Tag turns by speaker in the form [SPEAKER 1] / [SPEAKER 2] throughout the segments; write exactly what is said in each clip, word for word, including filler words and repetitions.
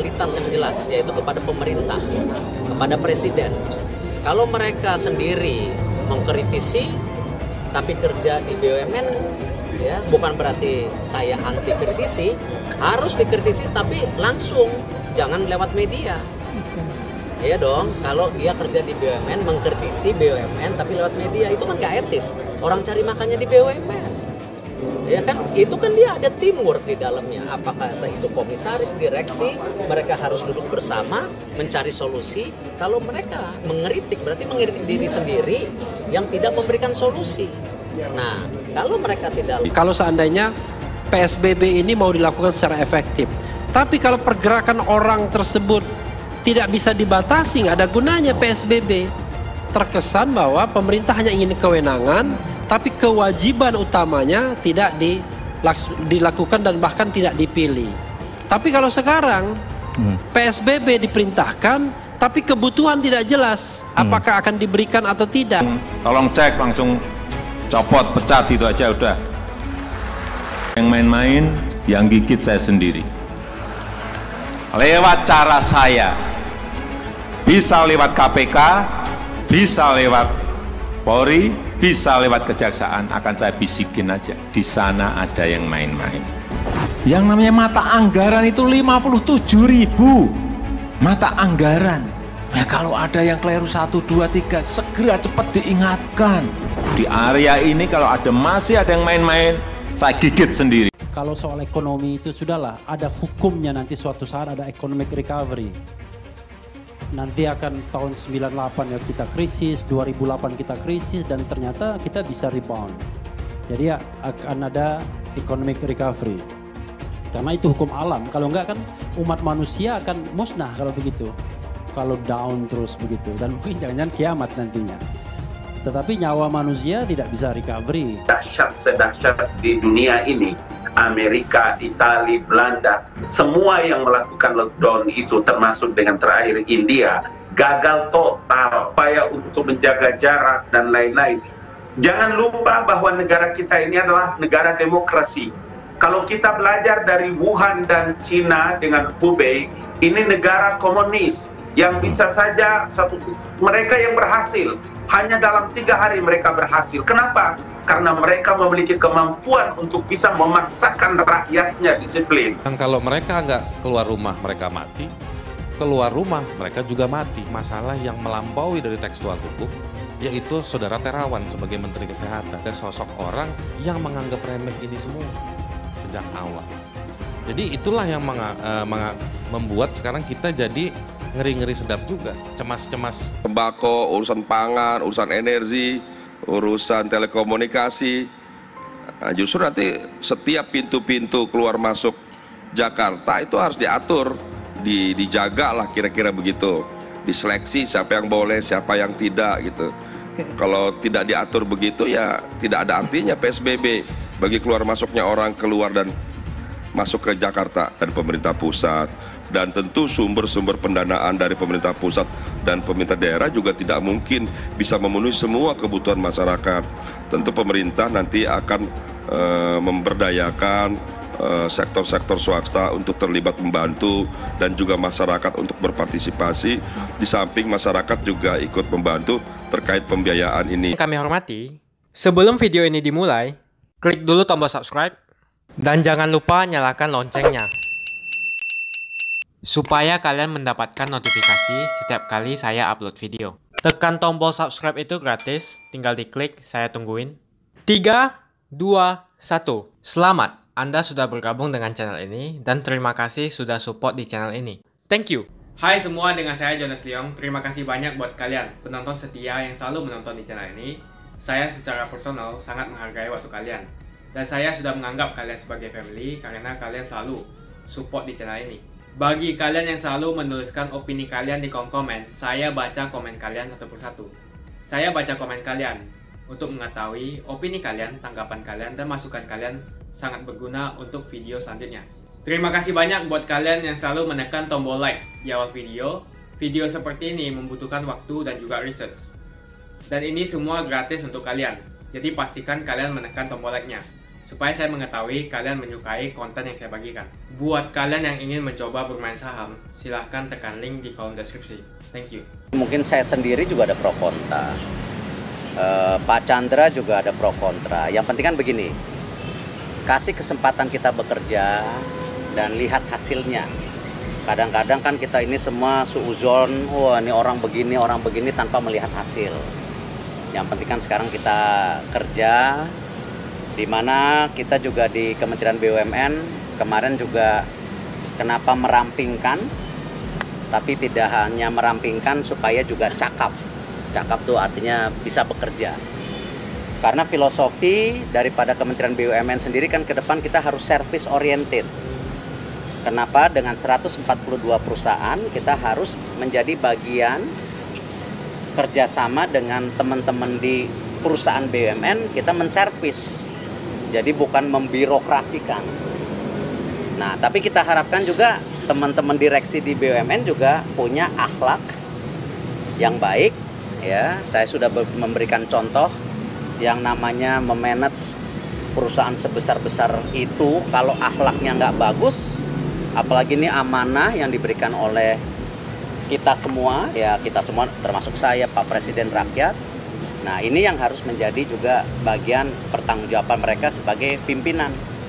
[SPEAKER 1] loyalitas yang jelas, yaitu kepada pemerintah, kepada presiden. Kalau mereka sendiri mengkritisi, tapi kerja di B U M N, ya bukan berarti saya anti kritisi, harus dikritisi tapi langsung, jangan lewat media. Iya dong, kalau dia kerja di B U M N, mengkritisi B U M N tapi lewat media, itu kan gak etis. Orang cari makannya di B U M N. Ya kan, itu kan dia ada teamwork di dalamnya. Apakah itu komisaris, direksi, mereka harus duduk bersama, mencari solusi. Kalau mereka mengkritik, berarti mengkritik diri sendiri yang tidak memberikan solusi. Nah, kalau mereka tidak...
[SPEAKER 2] Kalau seandainya P S B B ini mau dilakukan secara efektif, tapi kalau pergerakan orang tersebut tidak bisa dibatasi, nggak ada gunanya P S B B. Terkesan bahwa pemerintah hanya ingin kewenangan, tapi kewajiban utamanya tidak dilakukan dan bahkan tidak dipilih. Tapi kalau sekarang hmm. P S B B diperintahkan, tapi kebutuhan tidak jelas apakah hmm. akan diberikan atau tidak.
[SPEAKER 3] Tolong cek, langsung copot, pecat, itu aja udah. Yang main-main, yang gigit saya sendiri. Lewat cara saya, bisa lewat K P K, bisa lewat Polri, bisa lewat kejaksaan, akan saya bisikin aja. Di sana ada yang main-main. Yang namanya mata anggaran itu lima puluh tujuh ribu mata anggaran. Ya kalau ada yang keliru satu, dua, tiga, segera cepat diingatkan. Di area ini kalau ada masih ada yang main-main, saya gigit sendiri.
[SPEAKER 4] Kalau soal ekonomi itu sudahlah, ada hukumnya nanti suatu saat ada economic recovery. Nanti akan tahun sembilan puluh delapan ya kita krisis, dua ribu delapan kita krisis, dan ternyata kita bisa rebound. Jadi ya, akan ada economic recovery. Karena itu hukum alam, kalau enggak kan umat manusia akan musnah kalau begitu. Kalau down terus begitu, dan mungkin jangan-jangan kiamat nantinya. Tetapi nyawa manusia tidak bisa recovery.
[SPEAKER 5] Dahsyat sedahsyat di dunia ini, Amerika, Italia, Belanda, semua yang melakukan lockdown itu termasuk dengan terakhir India, gagal total, upaya untuk menjaga jarak dan lain-lain. Jangan lupa bahwa negara kita ini adalah negara demokrasi. Kalau kita belajar dari Wuhan dan Cina dengan Hubei, ini negara komunis yang bisa saja satu mereka yang berhasil. Hanya dalam tiga hari mereka berhasil. Kenapa? Karena mereka memiliki kemampuan untuk bisa memaksakan rakyatnya disiplin.
[SPEAKER 6] Dan kalau mereka nggak keluar rumah, mereka mati. Keluar rumah, mereka juga mati. Masalah yang melampaui dari tekstual hukum, yaitu Saudara Terawan sebagai Menteri Kesehatan. Ada sosok orang yang menganggap remeh ini semua sejak awal. Jadi itulah yang menga, uh, menga, membuat sekarang kita jadi ngeri-ngeri sedap juga, cemas-cemas.
[SPEAKER 7] Tembakau, urusan pangan, urusan energi, urusan telekomunikasi. Nah, justru nanti setiap pintu-pintu keluar masuk Jakarta itu harus diatur, di, dijaga lah kira-kira begitu. Diseleksi siapa yang boleh, siapa yang tidak gitu. Kalau tidak diatur begitu ya tidak ada artinya P S B B bagi keluar masuknya orang keluar dan masuk ke Jakarta dan pemerintah pusat. Dan tentu sumber-sumber pendanaan dari pemerintah pusat dan pemerintah daerah juga tidak mungkin bisa memenuhi semua kebutuhan masyarakat. Tentu pemerintah nanti akan e, memberdayakan sektor-sektor e, swasta untuk terlibat membantu dan juga masyarakat untuk berpartisipasi. Di samping masyarakat juga ikut membantu terkait pembiayaan ini.
[SPEAKER 8] Kami hormati, sebelum video ini dimulai, klik dulu tombol subscribe dan jangan lupa nyalakan loncengnya, supaya kalian mendapatkan notifikasi setiap kali saya upload video. Tekan tombol subscribe itu gratis, tinggal diklik, saya tungguin. tiga, dua, satu. Selamat, Anda sudah bergabung dengan channel ini, dan terima kasih sudah support di channel ini. Thank you. Hai semua, dengan saya Jonas Leong. Terima kasih banyak buat kalian, penonton setia yang selalu menonton di channel ini. Saya secara personal sangat menghargai waktu kalian. Dan saya sudah menganggap kalian sebagai family karena kalian selalu support di channel ini. Bagi kalian yang selalu menuliskan opini kalian di kolom komen, saya baca komen kalian satu persatu. Saya baca komen kalian untuk mengetahui opini kalian, tanggapan kalian, dan masukan kalian sangat berguna untuk video selanjutnya. Terima kasih banyak buat kalian yang selalu menekan tombol like di awal video. Video seperti ini membutuhkan waktu dan juga research. Dan ini semua gratis untuk kalian. Jadi pastikan kalian menekan tombol like-nya, supaya saya mengetahui kalian menyukai konten yang saya bagikan. Buat kalian yang ingin mencoba bermain saham, silahkan tekan link di kolom deskripsi. Thank you.
[SPEAKER 1] Mungkin saya sendiri juga ada pro kontra. Uh, Pak Chandra juga ada pro kontra. Yang penting kan begini, kasih kesempatan kita bekerja dan lihat hasilnya. Kadang-kadang kan kita ini semua suuzon, wah ini orang begini, orang begini tanpa melihat hasil. Yang penting kan sekarang kita kerja, di mana kita juga di Kementerian B U M N kemarin juga kenapa merampingkan, tapi tidak hanya merampingkan supaya juga cakap. Cakap tuh artinya bisa bekerja. Karena filosofi daripada Kementerian B U M N sendiri kan ke depan kita harus service oriented. Kenapa? Dengan seratus empat puluh dua perusahaan kita harus menjadi bagian kerjasama dengan teman-teman di perusahaan B U M N, kita menservis. Jadi bukan membirokrasikan. Nah, tapi kita harapkan juga teman-teman direksi di B U M N juga punya akhlak yang baik. Ya, saya sudah memberikan contoh yang namanya memanage perusahaan sebesar-besar itu, kalau akhlaknya nggak bagus, apalagi ini amanah yang diberikan oleh kita semua, ya kita semua termasuk saya, Pak Presiden rakyat. Nah ini yang harus menjadi juga bagian pertanggungjawaban mereka sebagai pimpinan.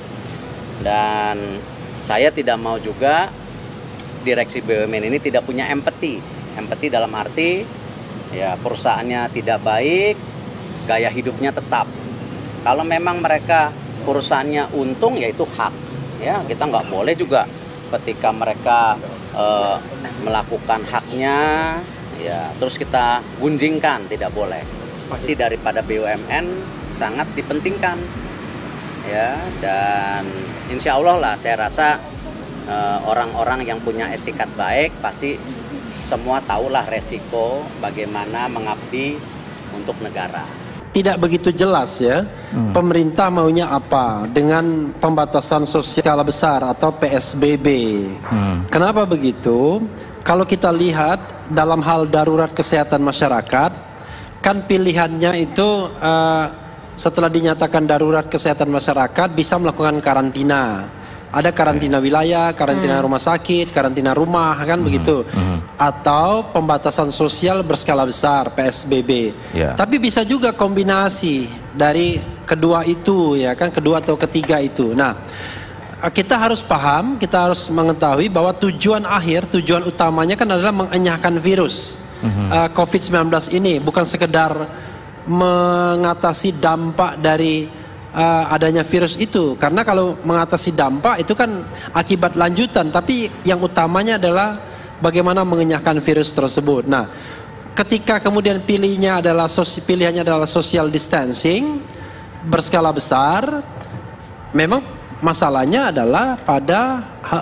[SPEAKER 1] Dan saya tidak mau juga direksi B U M N ini tidak punya empati. Empati dalam arti ya perusahaannya tidak baik, gaya hidupnya tetap. Kalau memang mereka perusahaannya untung, ya itu hak. Ya kita nggak boleh juga ketika mereka uh, melakukan haknya, ya terus kita gunjingkan, tidak boleh. Pasti daripada B U M N sangat dipentingkan, ya, dan insya Allah lah saya rasa orang-orang uh, yang punya etikat baik pasti semua tahulah resiko bagaimana mengabdi untuk negara.
[SPEAKER 2] Tidak begitu jelas ya, hmm. pemerintah maunya apa dengan pembatasan sosial skala besar atau P S B B. Hmm. Kenapa begitu? Kalau kita lihat dalam hal darurat kesehatan masyarakat, kan pilihannya itu uh, setelah dinyatakan darurat kesehatan masyarakat bisa melakukan karantina. Ada karantina wilayah, karantina hmm. rumah sakit, karantina rumah, kan hmm. begitu. Hmm. Atau pembatasan sosial berskala besar, P S B B. Yeah. Tapi bisa juga kombinasi dari kedua itu, ya kan, kedua atau ketiga itu. Nah, kita harus paham, kita harus mengetahui bahwa tujuan akhir, tujuan utamanya kan adalah mengenyahkan virus hmm. uh, COVID sembilan belas ini, bukan sekedar mengatasi dampak dari Uh, adanya virus itu. Karena kalau mengatasi dampak itu kan akibat lanjutan, tapi yang utamanya adalah bagaimana mengenyahkan virus tersebut. Nah, ketika kemudian pilihnya adalah pilihannya adalah social distancing berskala besar, memang masalahnya adalah pada ha,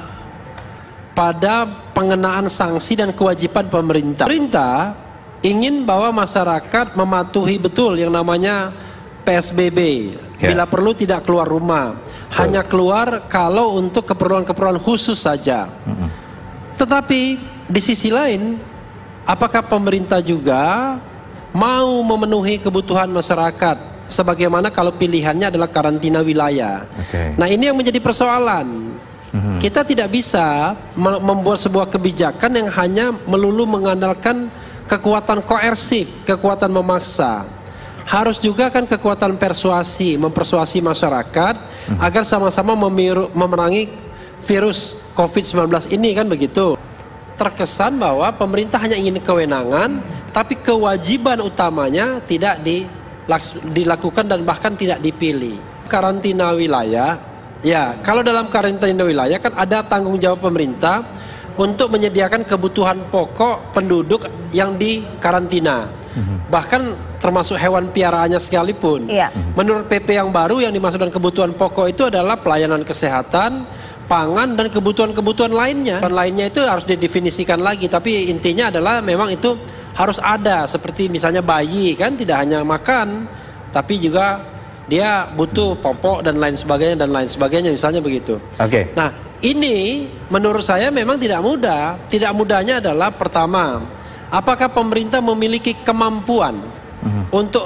[SPEAKER 2] pada pengenaan sanksi dan kewajiban pemerintah. Pemerintah ingin bahwa masyarakat mematuhi betul yang namanya P S B B. Bila yeah. perlu tidak keluar rumah, so. hanya keluar kalau untuk keperluan-keperluan khusus saja. Mm-hmm. Tetapi di sisi lain, apakah pemerintah juga mau memenuhi kebutuhan masyarakat sebagaimana kalau pilihannya adalah karantina wilayah? Okay. Nah ini yang menjadi persoalan. Mm-hmm. Kita tidak bisa membuat sebuah kebijakan yang hanya melulu mengandalkan kekuatan koersif, kekuatan memaksa. Harus juga kan kekuatan persuasi, mempersuasi masyarakat hmm. agar sama-sama memerangi virus COVID sembilan belas ini, kan begitu. Terkesan bahwa pemerintah hanya ingin kewenangan, tapi kewajiban utamanya tidak dilakukan dan bahkan tidak dipilih. Karantina wilayah, ya kalau dalam karantina wilayah kan ada tanggung jawab pemerintah untuk menyediakan kebutuhan pokok penduduk yang di karantina. Bahkan termasuk hewan piaraannya sekalipun. Iya. Menurut P P yang baru yang dimaksudkan kebutuhan pokok itu adalah pelayanan kesehatan, pangan, dan kebutuhan-kebutuhan lainnya. Dan lainnya itu harus didefinisikan lagi, tapi intinya adalah memang itu harus ada. Seperti misalnya bayi kan tidak hanya makan, tapi juga dia butuh popok dan lain sebagainya dan lain sebagainya, misalnya begitu. Oke. Okay. Nah ini menurut saya memang tidak mudah. Tidak mudahnya adalah pertama, apakah pemerintah memiliki kemampuan uh-huh. untuk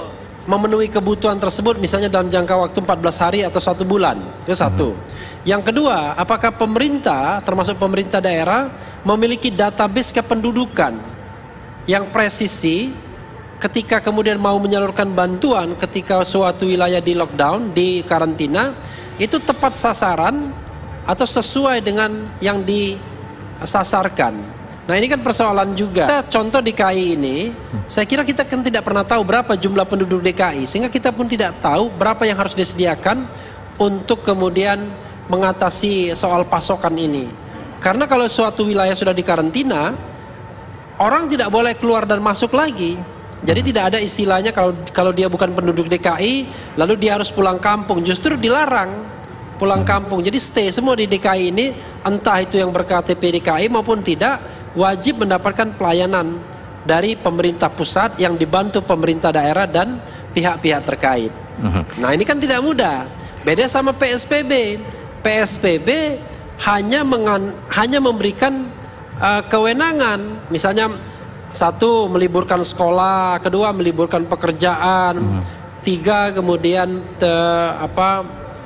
[SPEAKER 2] memenuhi kebutuhan tersebut misalnya dalam jangka waktu empat belas hari atau satu bulan. Itu satu. Yang kedua, apakah pemerintah termasuk pemerintah daerah memiliki database kependudukan yang presisi ketika kemudian mau menyalurkan bantuan ketika suatu wilayah di lockdown, di karantina, itu tepat sasaran atau sesuai dengan yang disasarkan. Nah ini kan persoalan juga. Contoh D K I ini, saya kira kita kan tidak pernah tahu berapa jumlah penduduk D K I, sehingga kita pun tidak tahu berapa yang harus disediakan untuk kemudian mengatasi soal pasokan ini. Karena kalau suatu wilayah sudah dikarantina, orang tidak boleh keluar dan masuk lagi. Jadi tidak ada istilahnya kalau kalau dia bukan penduduk D K I, lalu dia harus pulang kampung. Justru dilarang pulang kampung. Jadi stay semua di D K I ini, entah itu yang ber-K T P D K I maupun tidak, wajib mendapatkan pelayanan dari pemerintah pusat yang dibantu pemerintah daerah dan pihak-pihak terkait. Nah ini kan tidak mudah. Beda sama P S B B. P S B B hanya mengan, hanya memberikan uh, kewenangan, misalnya satu meliburkan sekolah, kedua meliburkan pekerjaan, hmm. tiga kemudian te, apa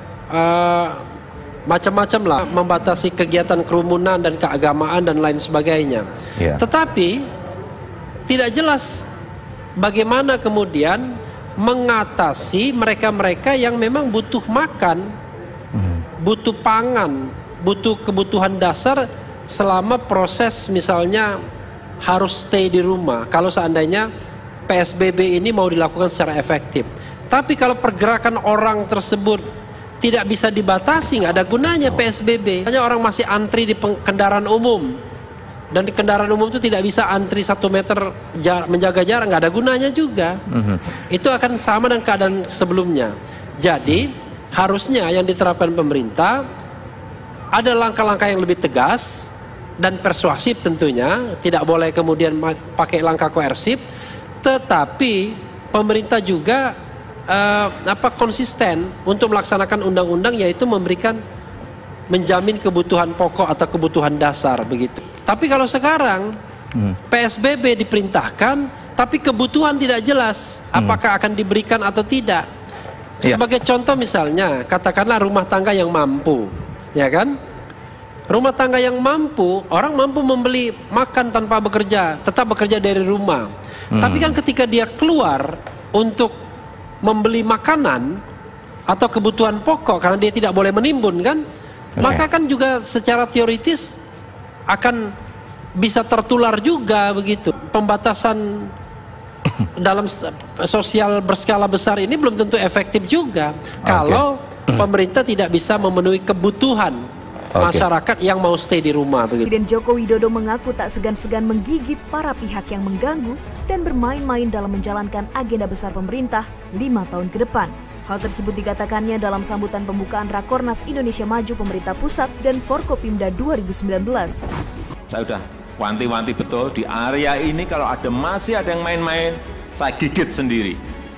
[SPEAKER 2] uh, macam-macam lah, membatasi kegiatan kerumunan dan keagamaan dan lain sebagainya. Yeah. Tetapi tidak jelas bagaimana kemudian mengatasi mereka-mereka yang memang butuh makan, hmm. butuh pangan, butuh kebutuhan dasar selama proses misalnya harus stay di rumah. Kalau seandainya P S B B ini mau dilakukan secara efektif. Tapi kalau pergerakan orang tersebut tidak bisa dibatasi, nggak ada gunanya P S B B. Hanya orang masih antri di kendaraan umum, dan di kendaraan umum itu tidak bisa antri satu meter jar menjaga jarak, nggak ada gunanya juga. Mm-hmm. Itu akan sama dengan keadaan sebelumnya. Jadi harusnya yang diterapkan pemerintah ada langkah-langkah yang lebih tegas dan persuasif tentunya, tidak boleh kemudian pakai langkah koersif, tetapi pemerintah juga uh, apa konsisten untuk melaksanakan undang-undang, yaitu memberikan menjamin kebutuhan pokok atau kebutuhan dasar begitu. Tapi kalau sekarang hmm. P S B B diperintahkan, tapi kebutuhan tidak jelas apakah hmm. akan diberikan atau tidak. Ya. Sebagai contoh misalnya, katakanlah rumah tangga yang mampu, ya kan? Rumah tangga yang mampu, orang mampu membeli makan tanpa bekerja, tetap bekerja dari rumah. Hmm. Tapi kan ketika dia keluar untuk membeli makanan atau kebutuhan pokok, karena dia tidak boleh menimbun kan, okay. maka kan juga secara teoritis akan bisa tertular juga begitu. Pembatasan dalam sosial berskala besar ini belum tentu efektif juga okay. kalau pemerintah tidak bisa memenuhi kebutuhan Okay. masyarakat yang mau stay di rumah begitu.
[SPEAKER 9] Presiden Joko Widodo mengaku tak segan-segan menggigit para pihak yang mengganggu dan bermain-main dalam menjalankan agenda besar pemerintah lima tahun ke depan. Hal tersebut dikatakannya dalam sambutan pembukaan Rakornas Indonesia Maju Pemerintah Pusat dan Forkopimda dua ribu sembilan belas.
[SPEAKER 3] Saya udah wanti-wanti betul, di area ini kalau ada masih ada yang main-main, saya gigit sendiri.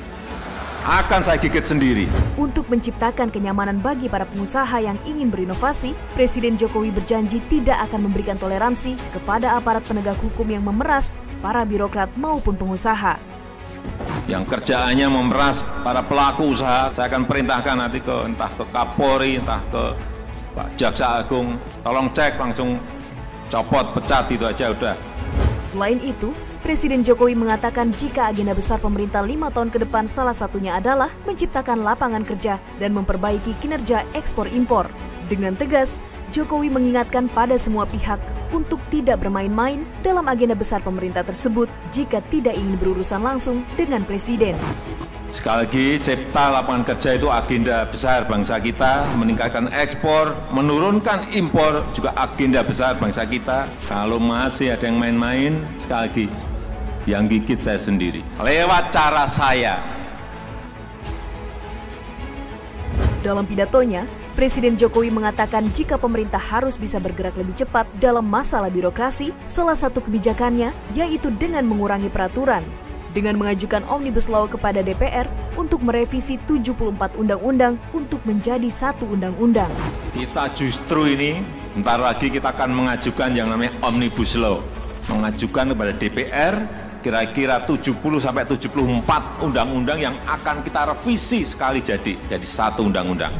[SPEAKER 3] Akan saya gigit sendiri.
[SPEAKER 9] Untuk menciptakan kenyamanan bagi para pengusaha yang ingin berinovasi, Presiden Jokowi berjanji tidak akan memberikan toleransi kepada aparat penegak hukum yang memeras para birokrat maupun pengusaha.
[SPEAKER 3] Yang kerjaannya memeras para pelaku usaha, saya akan perintahkan nanti ke entah ke Kapolri, entah ke Pak Jaksa Agung, tolong cek langsung copot, pecat, itu aja udah.
[SPEAKER 9] Selain itu, Presiden Jokowi mengatakan jika agenda besar pemerintah lima tahun ke depan salah satunya adalah menciptakan lapangan kerja dan memperbaiki kinerja ekspor-impor. Dengan tegas, Jokowi mengingatkan pada semua pihak untuk tidak bermain-main dalam agenda besar pemerintah tersebut jika tidak ingin berurusan langsung dengan Presiden.
[SPEAKER 3] Sekali lagi, cipta lapangan kerja itu agenda besar bangsa kita, meningkatkan ekspor, menurunkan impor juga agenda besar bangsa kita. Kalau masih ada yang main-main, sekali lagi, yang gigit saya sendiri, lewat cara saya.
[SPEAKER 9] Dalam pidatonya, Presiden Jokowi mengatakan jika pemerintah harus bisa bergerak lebih cepat dalam masalah birokrasi, salah satu kebijakannya yaitu dengan mengurangi peraturan. Dengan mengajukan Omnibus Law kepada D P R untuk merevisi tujuh puluh empat undang-undang untuk menjadi satu undang-undang.
[SPEAKER 3] Kita justru ini, bentar lagi kita akan mengajukan yang namanya Omnibus Law. Mengajukan kepada D P R kira-kira tujuh puluh sampai tujuh puluh empat undang-undang yang akan kita revisi sekali jadi jadi satu undang-undang.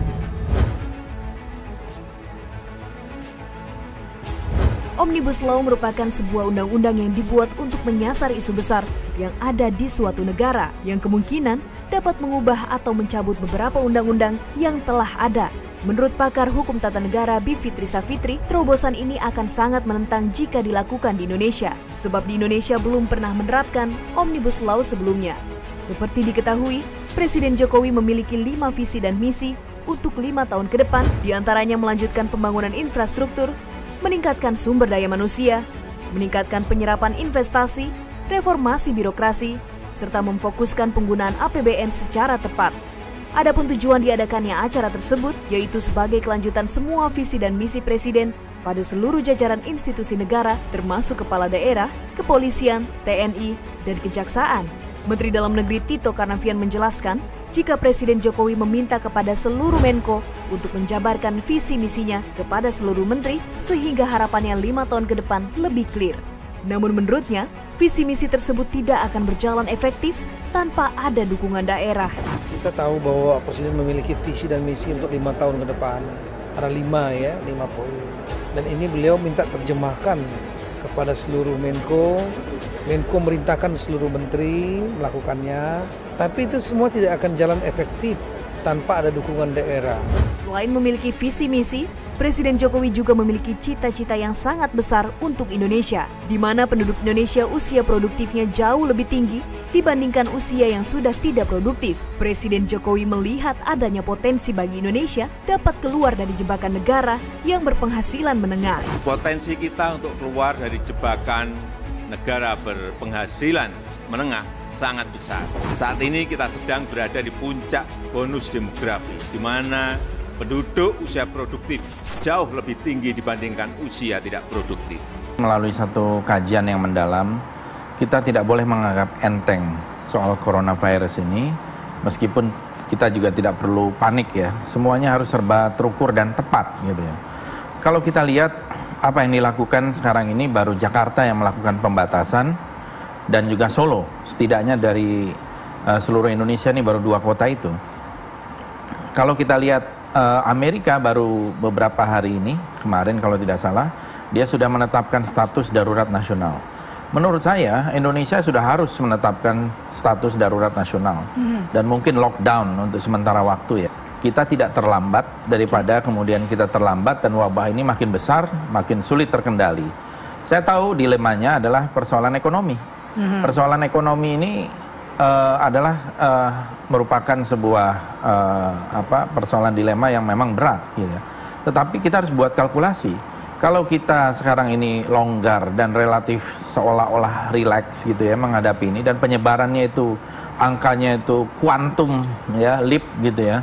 [SPEAKER 9] Omnibus Law merupakan sebuah undang-undang yang dibuat untuk menyasar isu besar yang ada di suatu negara yang kemungkinan dapat mengubah atau mencabut beberapa undang-undang yang telah ada. Menurut pakar hukum tata negara Bivitri Savitri, terobosan ini akan sangat menentang jika dilakukan di Indonesia, sebab di Indonesia belum pernah menerapkan Omnibus Law sebelumnya. Seperti diketahui, Presiden Jokowi memiliki lima visi dan misi untuk lima tahun ke depan, diantaranya melanjutkan pembangunan infrastruktur, meningkatkan sumber daya manusia, meningkatkan penyerapan investasi, reformasi birokrasi, serta memfokuskan penggunaan A P B N secara tepat. Adapun tujuan diadakannya acara tersebut yaitu sebagai kelanjutan semua visi dan misi Presiden pada seluruh jajaran institusi negara termasuk kepala daerah, kepolisian, T N I, dan kejaksaan. Menteri Dalam Negeri Tito Karnavian menjelaskan, jika Presiden Jokowi meminta kepada seluruh Menko untuk menjabarkan visi misinya kepada seluruh menteri sehingga harapannya lima tahun ke depan lebih clear. Namun menurutnya, visi misi tersebut tidak akan berjalan efektif tanpa ada dukungan daerah.
[SPEAKER 10] Kita tahu bahwa Presiden memiliki visi dan misi untuk lima tahun ke depan. Ada lima ya, lima poin. Dan ini beliau minta terjemahkan kepada seluruh Menko. Menko merintahkan seluruh menteri melakukannya, tapi itu semua tidak akan jalan efektif tanpa ada dukungan daerah.
[SPEAKER 9] Selain memiliki visi misi, Presiden Jokowi juga memiliki cita-cita yang sangat besar untuk Indonesia, di mana penduduk Indonesia usia produktifnya jauh lebih tinggi dibandingkan usia yang sudah tidak produktif. Presiden Jokowi melihat adanya potensi bagi Indonesia dapat keluar dari jebakan negara yang berpenghasilan menengah.
[SPEAKER 3] Potensi kita untuk keluar dari jebakan negara berpenghasilan menengah sangat besar. Saat ini kita sedang berada di puncak bonus demografi, di mana penduduk usia produktif jauh lebih tinggi dibandingkan usia tidak produktif.
[SPEAKER 11] Melalui satu kajian yang mendalam, kita tidak boleh menganggap enteng soal coronavirus ini, meskipun kita juga tidak perlu panik ya. Semuanya harus serba terukur dan tepat gitu ya. Kalau kita lihat apa yang dilakukan sekarang ini, baru Jakarta yang melakukan pembatasan dan juga Solo. Setidaknya dari uh, seluruh Indonesia ini baru dua kota itu. Kalau kita lihat uh, Amerika baru beberapa hari ini, kemarin kalau tidak salah, dia sudah menetapkan status darurat nasional. Menurut saya, Indonesia sudah harus menetapkan status darurat nasional. Mm-hmm. Dan mungkin lockdown untuk sementara waktu ya. Kita tidak terlambat daripada kemudian kita terlambat dan wabah ini makin besar, makin sulit terkendali. Saya tahu dilemanya adalah persoalan ekonomi. Mm-hmm. Persoalan ekonomi ini uh, adalah uh, merupakan sebuah uh, apa persoalan dilema yang memang berat. Gitu ya. Tetapi kita harus buat kalkulasi. Kalau kita sekarang ini longgar dan relatif seolah-olah rileks gitu ya menghadapi ini, dan penyebarannya itu angkanya itu kuantum ya, leap gitu ya.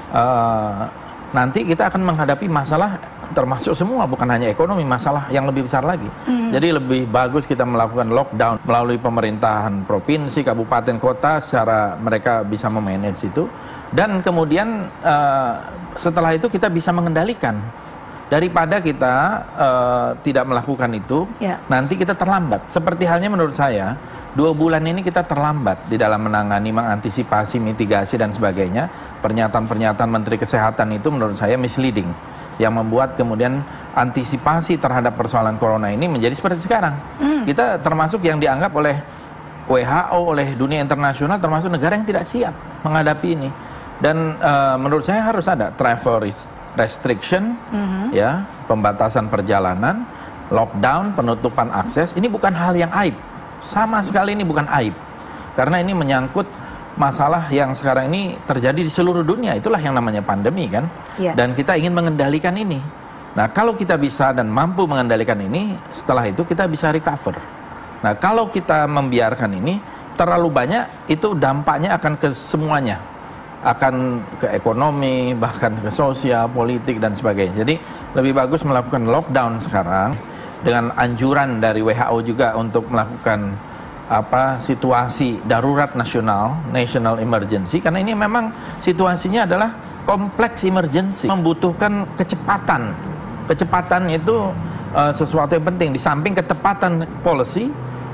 [SPEAKER 11] Uh, nanti kita akan menghadapi masalah termasuk semua, bukan hanya ekonomi, masalah yang lebih besar lagi. Mm. Jadi lebih bagus kita melakukan lockdown melalui pemerintahan provinsi, kabupaten, kota, secara mereka bisa memanage itu, dan kemudian uh, setelah itu kita bisa mengendalikan. Daripada kita uh, tidak melakukan itu, yeah. nanti kita terlambat. Seperti halnya menurut saya, dua bulan ini kita terlambat di dalam menangani, mengantisipasi, mitigasi dan sebagainya. Pernyataan-pernyataan Menteri Kesehatan itu menurut saya misleading, yang membuat kemudian antisipasi terhadap persoalan corona ini menjadi seperti sekarang. Mm. Kita termasuk yang dianggap oleh W H O, oleh dunia internasional, termasuk negara yang tidak siap menghadapi ini. Dan uh, menurut saya harus ada travel restriction, mm-hmm. ya, pembatasan perjalanan, lockdown, penutupan akses. Ini bukan hal yang aib. Sama sekali ini bukan aib. Karena ini menyangkut masalah yang sekarang ini terjadi di seluruh dunia. Itulah yang namanya pandemi kan. Yeah. Dan kita ingin mengendalikan ini. Nah, kalau kita bisa dan mampu mengendalikan ini, setelah itu kita bisa recover. Nah, kalau kita membiarkan ini terlalu banyak, itu dampaknya akan ke semuanya. Akan ke ekonomi, bahkan ke sosial, politik dan sebagainya. Jadi lebih bagus melakukan lockdown sekarang dengan anjuran dari W H O juga untuk melakukan apa situasi darurat nasional, national emergency, karena ini memang situasinya adalah kompleks emergency, membutuhkan kecepatan. Kecepatan itu uh, sesuatu yang penting. Di samping ketepatan policy,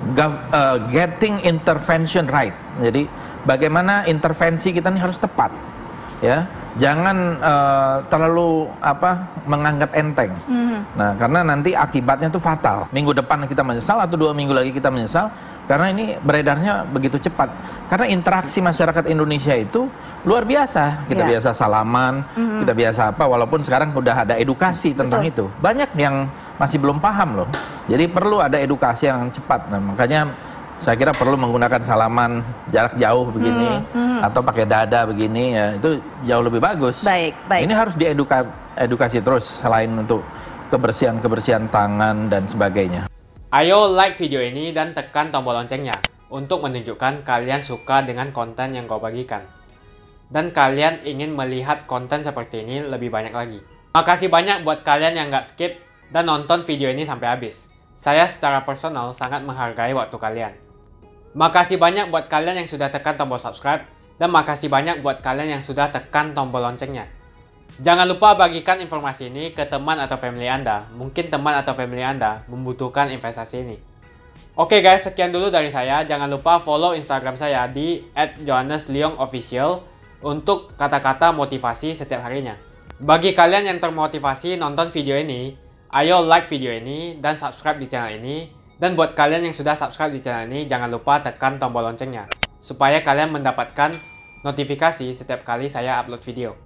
[SPEAKER 11] gov, uh, getting intervention right. Jadi bagaimana intervensi kita ini harus tepat, ya. Jangan uh, terlalu apa menganggap enteng. Mm-hmm. Nah, karena nanti akibatnya itu fatal. Minggu depan kita menyesal atau dua minggu lagi kita menyesal karena ini beredarnya begitu cepat. Karena interaksi masyarakat Indonesia itu luar biasa. Kita yeah. biasa salaman, mm-hmm. kita biasa apa. Walaupun sekarang udah ada edukasi tentang Betul. itu. Banyak yang masih belum paham loh. Jadi perlu ada edukasi yang cepat. Nah, makanya saya kira perlu menggunakan salaman jarak jauh begini hmm, hmm. atau pakai dada begini, ya itu jauh lebih bagus.
[SPEAKER 12] Baik, baik.
[SPEAKER 11] Ini harus diedukasi edukasi terus selain untuk kebersihan-kebersihan tangan dan sebagainya.
[SPEAKER 8] Ayo like video ini dan tekan tombol loncengnya untuk menunjukkan kalian suka dengan konten yang kau bagikan. Dan kalian ingin melihat konten seperti ini lebih banyak lagi. Makasih banyak buat kalian yang nggak skip dan nonton video ini sampai habis. Saya secara personal sangat menghargai waktu kalian. Makasih banyak buat kalian yang sudah tekan tombol subscribe, dan makasih banyak buat kalian yang sudah tekan tombol loncengnya. Jangan lupa bagikan informasi ini ke teman atau family Anda. Mungkin teman atau family Anda membutuhkan investasi ini. Oke guys, sekian dulu dari saya. Jangan lupa follow Instagram saya di et johannes leong official untuk kata-kata motivasi setiap harinya. Bagi kalian yang termotivasi nonton video ini, ayo like video ini dan subscribe di channel ini. Dan buat kalian yang sudah subscribe di channel ini, jangan lupa tekan tombol loncengnya supaya kalian mendapatkan notifikasi setiap kali saya upload video.